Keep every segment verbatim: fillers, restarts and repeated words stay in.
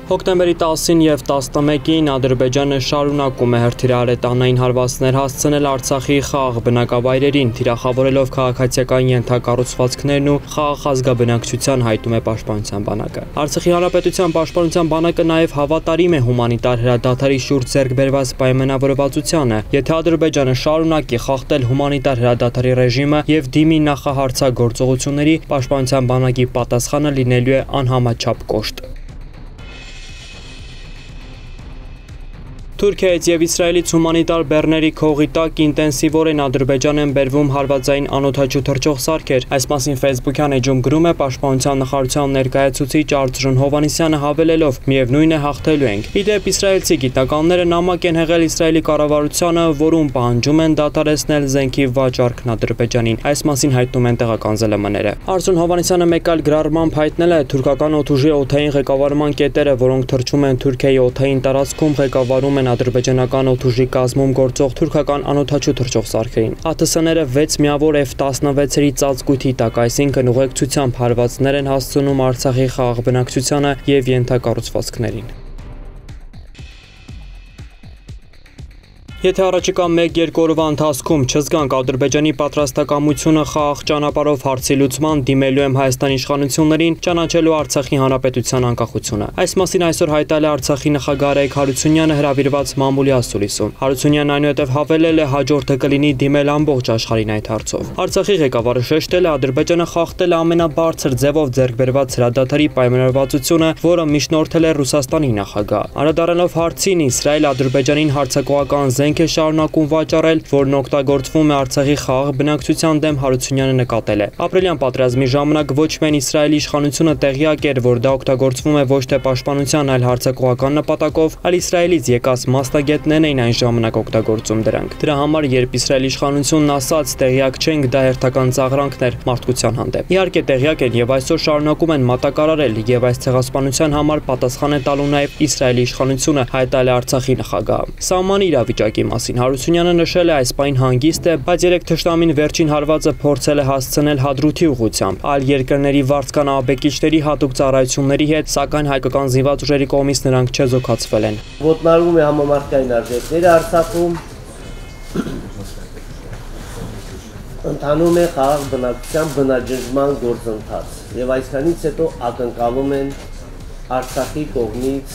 Հոկտեմբերի տասին և տասնմեկին Ադրբեջանը շարունակում է հրթիռահրետանային հարվածներ հասցնել Արցախի խաղաղ բնակավայրերին, թիրախավորելով քաղաքացիական ենթակառուցվածքներն ու խաղաղ ազգաբնակչության, հայտում է Պաշտպանության բանակը։ Արցախի հանրապետության պաշտպանության բանակը նաև հավատարիմ է հումանիտար հրադադարի շուրջ ձեռք բերված պայմանավորվածությանը։ Եթե Ադրբեջանը շարունակի խախտել հումանիտար հրադադարի ռեժիմը և դիմի նախահարցագործողությունների, Պաշտպանության բանակի պատասխանը լինելու է անհամաչափ կոշտ։ Թուրքիայից և Իսրայելից հումանիտար բեռների քողի տակ ինտենսիվորեն Ադրբեջան են բերվում հարվածային անօդաչու թռչող սարքեր։ Այս մասին Facebook-յան էջում գրում է Պաշտպանության նախարարության ներկայացուցիչ Արծրուն Հովհաննիսյանը, հավելելով. «Միևնույն է, հաղթելու ենք»։ Ի դեպ, իսրայելցի գիտնականները նամակ են հղել Իսրայելի կառավարությանը, որում պահանջում են դադարեցնել զենքի վաճառքն Ադրբեջանին։ Այս մասին հայտնում են տեղական ԶԼՄ-ները։ Արծրուն Հովհաննիսյանը մեկ այլ գրառմամբ հայտնել է. «Թուրքական օդուժի օդային ղեկավարման կետերը, որոնք թռչում են Թուրքիայի օդային տարածքում, ղեկավարում են ադրբեջանական օդուժի կազմում գործող թուրքական անօդաչու թռչող սարքերին։ ԱԹՍ-ները վեց միավոր F տասնվեցերի ծածկույթի տակ, այսինքն ուղեկցությամբ հարվածներ են հասցնում Արցախի խաղաղ բնակչությանը և ենթակառուցվածքներին»։ Եթե առաջիկա մեկ-երկու օրվա ընթացքում չզգանք Ադրբեջանի պատրաստակամությունը խաղաղ ճանապարհով հարցի լուծման, դիմելու եմ Հայաստանի իշխանություններին, ճանաչելու Արցախի հանրապետության անկախությունը։ Այս մասին այսօր հայտարարել է Արցախի նախագահ Արայիկ Հարությունյանը հրավիրված մամուլի ասուլիսում։ Հարությունյանն այնուհետև հավելել է, հաջորդը կլինի դիմել ամբողջ աշխարհին այդ հարցով։ Արցախի ղեկավարը շեշտել է, Ադրբեջանը խախտել է ամենաբարձր ձևով ձեռք բերված հրադադարի պայմանավորվածությունը, որը միջնորդել է Ռուսաստանի նախագահ։ Անդրադառնալով հարցին, Իսրայելը Ադրբեջանին հարձակողական զենք է շարունակում վաճառել, որն օգտագործվում է Արցախի խաղաղ բնակչության դեմ, Հարությունյանը նկատել է. «Ապրիլյան պատերազմի ժամանակ ոչ միայն Իսրայելի իշխանությունը տեղյակ էր, որ դա օգտագործվում է ոչ թե պաշտպանության, այլ հարձակողական նպատակով, այլ Իսրայելից եկած մասնագետներն էին այն ժամանակ օգտագործում դրանք։ Դրա համար, երբ Իսրայելի իշխանությունն ասաց տեղյակ չենք, դա հերթական ծաղրանքն էր մարդկության հանդեպ։ Իհարկե տեղյակ են և այսօր շարունակում են մատակարարել, և այս ցեղասպանության համար պատասխան է տալու նաև Իսրայելի իշխանությունը», հայտարարել է Արցախի նախագահը։ Սահմանի իրավիճակի մասին Հարությունյանը նշել է, այս պահին հանգիստ է, բայց երեք թշնամին վերջին հարվածը փորձել է հասցնել Հադրութի ուղղությամբ, այլ երկրների վարձկան ահաբեկիչների հատուկ ծառայությունների հետ, սակայն հայկական զինված ուժերի կողմից նրանք չեզոքացվել են։ Ոտնարվում է համամարտկային արժեքները Արցախում, ընթանում է խաղաղ բնակչության բնաջնջման գործընթաց, եւ այսքանից հետո ակնկալում են Արցախի կողմից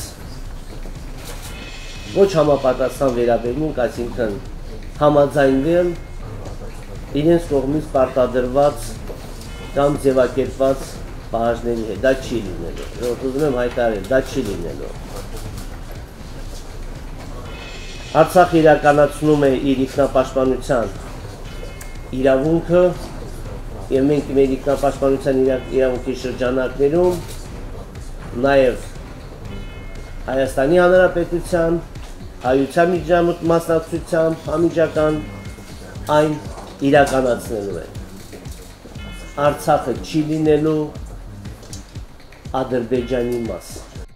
ոչ համապատասխան վերաբերմունք, այսինքն համաձայնվել իրենց կողմից պարտադրված կամ ձևակերպված պահանջների հետ, դա չի լինելու։ Որ ուզում եմ հայտարարել, դա չի լինելու։ Արցախը իրականացնում է իր ինքնապաշտպանության իրավունքը եւ մենք մեր ինքնապաշտպանության իրավունքի շրջանակներում նաեւ Հայաստանի Հանրապետության հայության միջամուտ մասնակցությամբ համիջական այն իրականացնելու է։ Արցախը չի լինելու Ադրբեջանի մաս։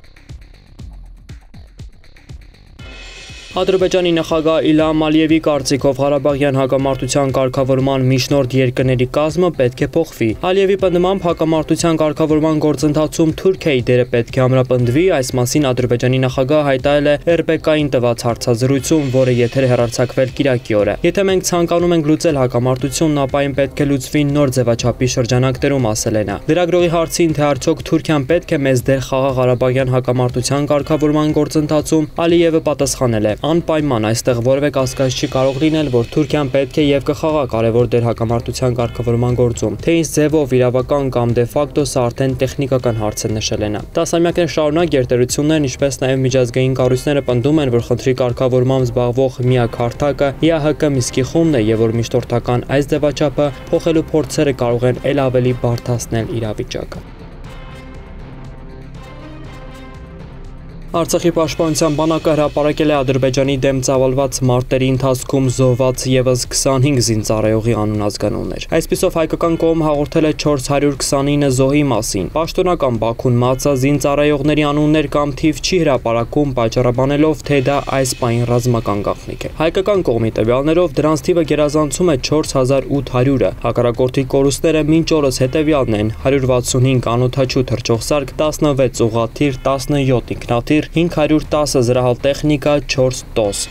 Ադրբեջանի նախագահ Իլհամ Ալիևի կարծիքով Ղարաբաղյան հակամարտության կարգավորման միջնորդ երկրների կազմը պետք է փոխվի։ Ալիևի պնդմամբ հակամարտության կարգավորման գործընթացում Թուրքիայի դերը պետք է ամրապնդվի, այս մասին Ադրբեջանի նախագահը հայտարարել է Er Bek-ին տված հարցազրույցում, որը եթեր է հեռարձակվել Կիրակի օրը։ Եթե մենք ցանկանում ենք լուծել հակամարտությունն, ապա այն պետք է լուծվի նոր ձևաչափի շրջանակներում, ասել է նա։ Լրագրողի հարցին, թե արդյոք Թուրքիան պետք է մեծ դեր խաղա Ղարաբաղյան հակամարտության կարգավորման գործընթացում, Ալիևը պատասխանել է. «Անպայման այստեղ որևէ կասկած չի կարող լինել, որ Թուրքիան պետք է եւ կխաղա կարևոր դեր հակամարտության կարգավորման գործում։ Թե ինչ ձևով, իրավական կամ դե ֆակտո, սա արդեն տեխնիկական հարց է», նշել է նա։ Տասնամյակներ շարունակ գերտերություններն, ինչպես նաև միջազգային կառույցները պնդում են, որ խնդրի կարգավորմամբ զբաղվող միակ հարթակը Ի A H K Միսկի խումբն է եւ որ միջնորդական այս ձևաչափը փոխելու փորձերը կարող են ել ավելի բարդացնել իրավիճակը։ Արցախի պաշտպանության բանակը հրապարակել է Ադրբեջանի դեմ ծավալված մարտերի ընթացքում զոհված ևս քսանհինգ զինծառայողի անուն ազգանուններ։ Այսպիսով հայկական կողմը հաղորդել է չորս հարյուր քսանինը զոհի մասին։ Պաշտոնական Բաքուն ՄԱՑ-ը զինծառայողների անուններ կամ թիվ չի հրապարակում, պատճառաբանելով, թե դա այս պահին ռազմական գաղտնիք է։ Հայկական կողմի տվյալներով դրանց թիվը գերազանցում է չորս հազար ութ հարյուրը։ Հակառակորդի կորուստները մինչ օրս հետևյալն են՝ հարյուր վաթսունհինգ անօդաչու թռչող սարք, տասնվեց ուղղաթիռ, տասնյոթ ինքնաթիռ, հինգ հարյուր տասը զրահալ տեխնիկա, չորս տոս։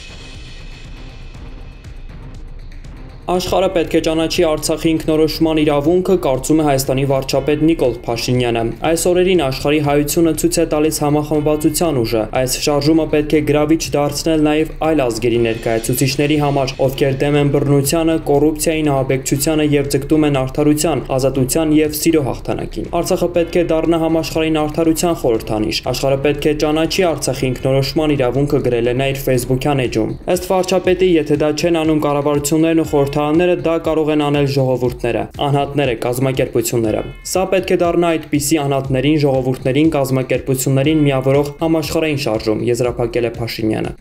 Աշխարհը պետք է ճանաչի Արցախի ինքնորոշման իրավունքը, կարծում է Հայաստանի վարչապետ Նիկոլ Փաշինյանը։ Այս օրերին աշխարհի հայությունը ցույց է տալիս համախմբվածության ուժը։ Այս շարժումը պետք է գրավիչ դարձնել նաև այլ ազգերի ներկայացուցիչների համար, ովքեր դեմ են բռնությանը, կոռուպցիային, ահաբեկչությանը եւ ձգտում են արդարության, ազատության եւ սիրո հաղթանակին։ Արցախը պետք է դառնա համաշխարհային արդարության խորհրդանիշ։ Աշխարհը պետք է ճանաչի Արցախի ինքնորոշման իրավունքը, գրել է նա իր Facebook-յան էջում։ Ըստ վարչապետի, եթե դա չեն անում կառավարություններն ու խորհրդարանները, դա կարող են անել ժողովուրդները, անհատները, կազմակերպությունները։ Սա պետք է դառնա այդպիսի անհատներին, ժողովուրդներին, կազմակերպություններին միավորող համաշխարհային շարժում, եզրափակել է Փաշինյանը։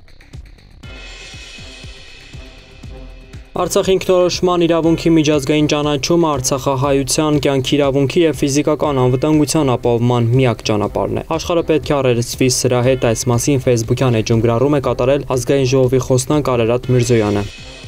Արցախի ինքնորոշման իրավունքի միջազգային ճանաչումը արցախահայության կյանքի իրավունքի եւ ֆիզիկական անվտանգության ապահովման միակ ճանապարհն է։ Աշխարհը պետք է առերեսվի սրա հետ, այս մասին Facebook-յան էջում գրառում է կատարել ազգային ժողովի խոսնակ Արարատ Միրզոյանը։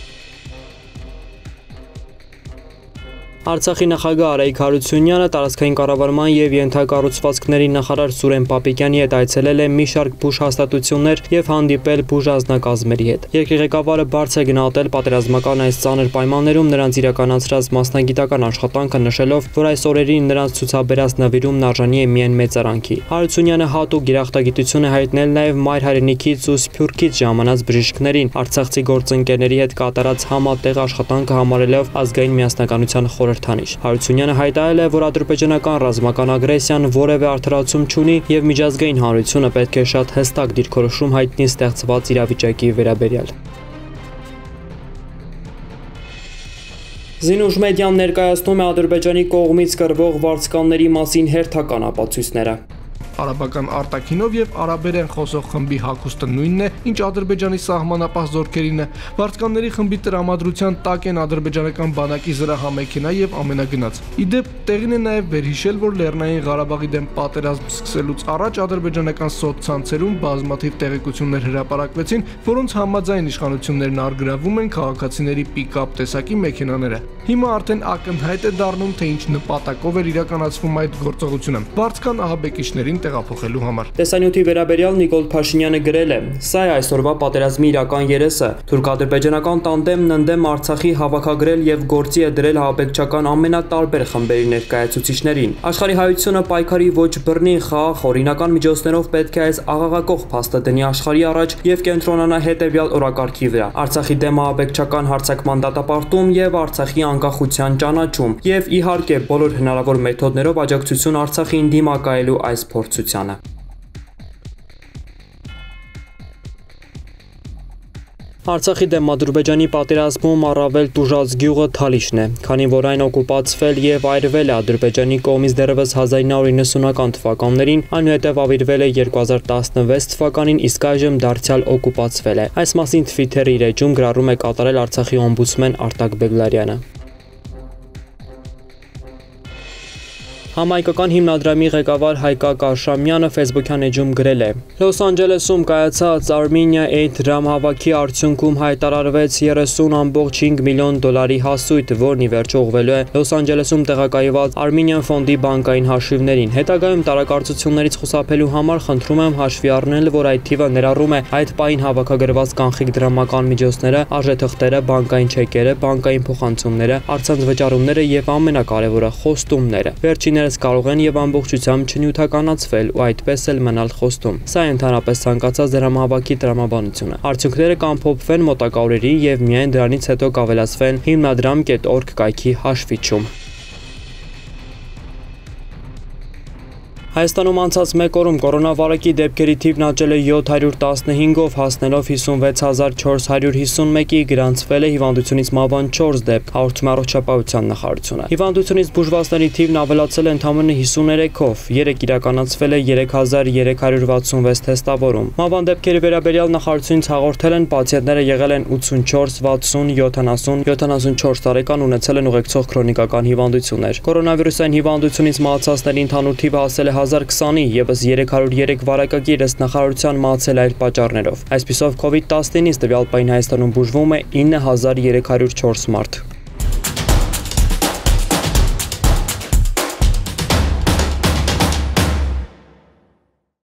Արցախի նախագահ Արայիկ Հարությունյանը տարածքային կառավարման եւ ենթակառուցվածքների նախարար Սուրեն Պապիկյանի հետ այցելել է մի շարք բուժ հաստատություններ եւ հանդիպել բուժազնակազմերի հետ։ Երկրի ղեկավարը բարձր է գնահատել պատերազմական այս ծանր պայմաններում նրանց իրականացրած մասնագիտական աշխատանքը, նշելով, որ այս օրերին նրանց ցուցաբերած նվիրումն արժանի է միայն մեծարանքի։ Հարությունյանը հատուկ գիտակցություն է հայտնել նաեւ մայր հայրենիքից ու Սփյուռքից ժամանած բժիշկներին, արցախցի գործընկերների հետ կատարած համատեղ աշխատանքը համարելով ազգային միասնականության խորհրդանիշ։ Հարությունյանը հայտարարել է, որ ադրբեջանական ռազմական ագրեսիան որևէ արդարացում չունի եւ միջազգային հանրությունը պետք է շատ հստակ դիրքորոշում հայտնի ստեղծված իրավիճակի վերաբերյալ։ Զինուժ մեդիան ներկայացնում է Ադրբեջանի կողմից կրվող վարձկանների մասին հերթական ապացույցները։ Արաբական արտաքինով եւ արաբերեն խոսող խմբի հագուստը նույնն է, ինչ ադրբեջանի սահմանապահ զորքերին է։ Վարձկանների խմբի տրամադրության տակ են ադրբեջանական բանակի զրահամեքենա եւ ամենագնաց։ Իդեպ տեղին է նաեւ վերհիշել, որ Լեռնային Ղարաբաղի դեմ պատերազմ սկսելուց առաջ ադրբեջանական սոցցանցերում բազմաթիվ տեղեկություններ հրապարակվեցին, որոնց համաձայն իշխանություններն արգրավում են քաղաքացիների պիկապ տեսակի մեքենաները։ Հիմա արդեն ակնհայտ է դառնում, թե ինչ նպատակով էր իրականացվում այդ գործողությունը։ Վարձկան ահաբեկիչներին տեղափոխելու համար։ Տեսանյութի վերաբերյալ Նիկոլ Փաշինյանը գրել է. «Սա է այսօրվա պատերազմի իրական երեսը։ Թուրք-ադրբեջանական տանդեմն ընդդեմ Արցախի հավաքագրել եւ գործի է դրել ահաբեկչական ամենատարբեր խմբերի ներկայացուցիչներին։ Աշխարհի հայությունը պայքարի ոչ բռնի խաղ օրինական միջոցներով պետք է այս աղաղակող փաստը դնի աշխարհի առաջ եւ կենտրոնանա հետեւյալ օրակարգի վրա. Արցախի դեմ ահաբեկչական հարձակման դատապարտում եւ Արցախի անկախության ճանաչում եւ իհարկե բոլոր հնարավոր մեթոդներով աջակցություն Արցախին դիմակայելու այս փորձությանը»։ Արցախի դեմ Ադրբեջանի պատերազմում առավել տուժած գյուղը Թալիշն է, քանի որ այն օկուպացվել եւ այրվել է Ադրբեջանի կողմից դեռևս հազար ինը հարյուր նվթական թվականներին, այնուհետև ավիրվել է երկու հազար տասնվեց թվականին, իսկ այժմ դարձյալ օկուպացվել է։ Այս մասին Twitter-ի իր էջում գրառում է կատարել Արցախի օմբուդսմեն Արտակ Բեգլարյանը։ Համայնքական հիմնադրամի ղեկավար Հայկակ Աշամյանը Facebook-յան էջում գրել է. Լոս Անջելեսում կայացած Armenia Aid դրամհավաքի արդյունքում հայտարարվեց երեսուն կόμμα հինգ միլիոն դոլարի հասույթ, որն ի վերջո ուղղվելու է Լոս Անջելեսում տեղակայված Armenian ֆոնդի բանկային հաշիվներին։ Հետագայում տարակարծություններից խուսափելու համար խնդրում եմ հաշվի առնել, որ այդ թիվը ներառում է այդ պահին հավաքագրված կանխիկ դրամական միջոցները, արժեթղթերը, բանկային չեկերը, բանկային փոխանցումները, առցանց վճարումները եւ ամենակարևորը խոստումները։ Վերջին կարող են եւ ամբողջությամբ չնյութականացվել ու այդպես էլ մնալ խոստում։ Սա է ընդհանրապես ցանկացած դրամահավաքի տրամաբանությունը։ Արդյունքները կամփոփվեն մոտակա օրերին եւ միայն դրանից հետո կավելացվեն հիմնադրամ կետ օրգ կայքի հաշվիչում։ Հայաստանում անցած մեկ օրում կորոնավիրուսի դեպքերի թիվն աճել է յոթ հարյուր տասնհինգով, հասնելով հիսունվեց հազար չորս հարյուր հիսունմեկի, գրանցվել է հիվանդությունից մահվան չորս դեպք, հաղորդում է Առողջապահության նախարարությունը։ Հիվանդությունից բուժվածների թիվն ավելացել է ընդամենը հիսուներեքով, երեկ իրականացվել է երեք հազար երեք հարյուր վաթսունվեց թեստավորում։ Մահվան դեպքերի վերաբերյալ նախարարությունից հաղորդել են պացիենտները եղել են ութսունչորս, վաթսուն, յոթանասուն, յոթանասունչորս տարեկան, ունեցել են ուղեկցող քրոնիկական հիվանդություններ։ Կորոնավիրուսային հիվանդությունից մահացածների ընդհանուր թիվը հասել է հազար քսանի, ևս երեք հարյուր երեք վարակագիր ըստ նախարարության մահացել այլ պատճառներով։ Այսպիսով քովիդ տասնինից տվյալ պահին Հայաստանում բուժվում է ինը հազար երեք հարյուր չորս մարդ։